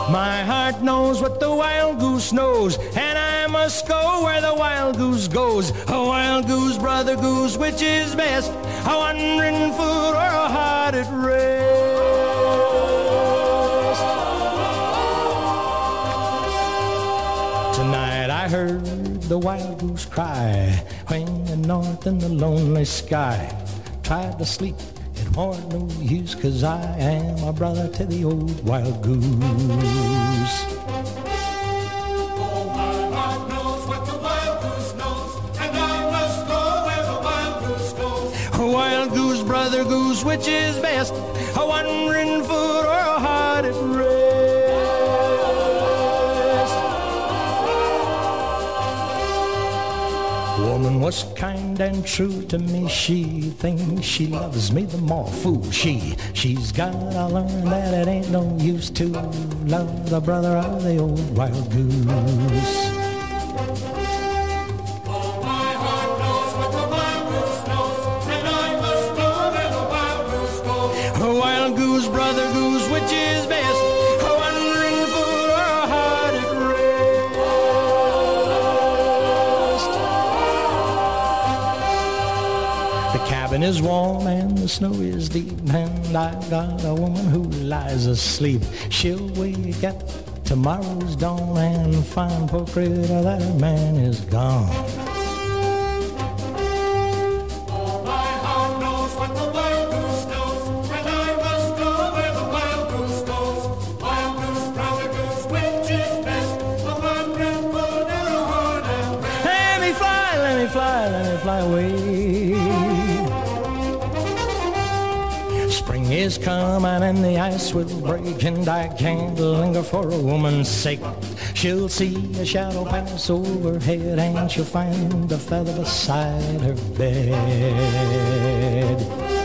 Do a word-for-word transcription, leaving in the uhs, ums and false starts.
My heart knows what the wild goose knows, and I must go where the wild goose goes. A wild goose, brother goose, which is best? A wandering foot or a heart at rest? Tonight I heard the wild goose cry, winging north in the lonely sky. Tried to sleep, it warn't no use, 'cause I am a brother to the old wild goose. Oh, my heart knows what the wild goose knows, and I must go where the wild goose goes. A wild goose, brother goose, which is best? A wandering foot or a heart at rest? Woman was kind and true to me. She thinks she loves me the more. Fool she, she's gotta learn that it ain't no use to love the brother of the old wild goose. Oh, my heart knows what the wild goose knows, and I must go where the wild goose goes. A wild goose, brother goose, which is best? A wandering foot or a heart at rest? The cabin is warm and the snow is deep, and I've got a woman who lies asleep. She'll wake at tomorrow's dawn and find poor critter that her man is gone. Oh, my heart knows what the wild goose knows, and I must go where the wild goose goes. Wild goose, brother goose, which is best? A wandering foot or a heart at rest? Let me fly, let me fly, let me fly away. Spring is coming and the ice will break, and I can't linger for a woman's sake. She'll see a shadow pass overhead, and she'll find a feather beside her bed.